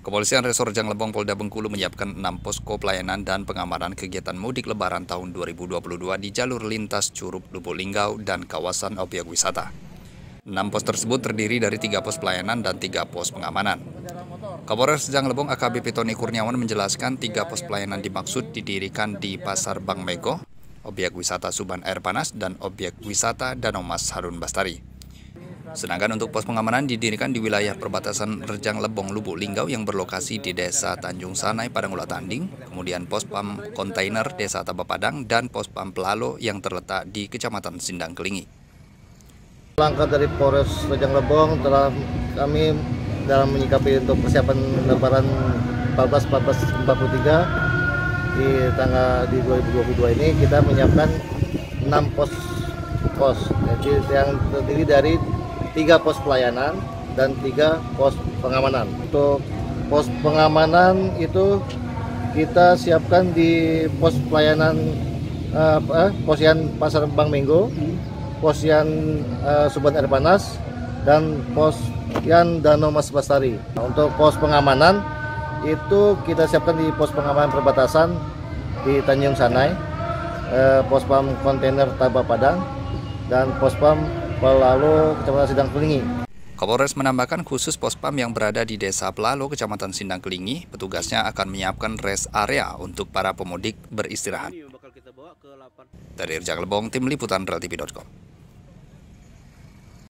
Kepolisian Resor Rejang Lebong Polda Bengkulu menyiapkan 6 posko pelayanan dan pengamanan kegiatan mudik lebaran tahun 2022 di jalur lintas Curug Lubuk Linggau dan kawasan objek wisata. 6 pos tersebut terdiri dari 3 pos pelayanan dan 3 pos pengamanan. Kapolres Rejang Lebong AKBP Tony Kurniawan menjelaskan 3 pos pelayanan dimaksud didirikan di Pasar Bang Mego, objek wisata Suban Air Panas, dan objek wisata Danau Mas Harun Bastari. Sedangkan untuk pos pengamanan didirikan di wilayah perbatasan Rejang Lebong Lubuk Linggau yang berlokasi di Desa Tanjung Sanai Padangula Tanding, kemudian pos pam kontainer Desa Tabapadang, dan pos pam Pelalo yang terletak di Kecamatan Sindang Kelingi. Langkah dari Polres Rejang Lebong telah kami dalam menyikapi untuk persiapan Lebaran 14-14-43 di 2022 ini kita menyiapkan 6 pos yang terdiri dari 3 pos pelayanan dan 3 pos pengamanan. Untuk pos pengamanan itu kita siapkan di pos pelayanan posyan Pasar Bang Menggo, posyan Suban Air Panas, dan posyan Danau Mas Bastari. Untuk pos pengamanan itu kita siapkan di pos pengamanan perbatasan di Tanjung Sanai, pos pam kontainer Tabapadang, dan pos pam Pelalo Kecamatan Sindang Kelingi. Kapolres menambahkan khusus pospam yang berada di Desa Pelalo Kecamatan Sindang Kelingi, petugasnya akan menyiapkan rest area untuk para pemudik beristirahat. Dari Rejang Lebong, Tim Liputan RelTV.com.